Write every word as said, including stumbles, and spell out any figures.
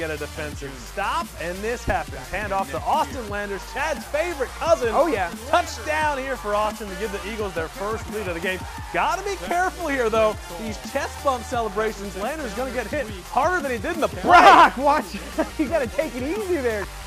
get a defensive stop, and this happens. Hand off to Austin Landers, Chad's favorite cousin. Oh, yeah. Touchdown here for Austin to give the Eagles their first lead of the game. Gotta be careful here, though. These chest bump celebrations, Landers gonna get hit harder than he did in the play. Brock, watch. You got to take it easy there.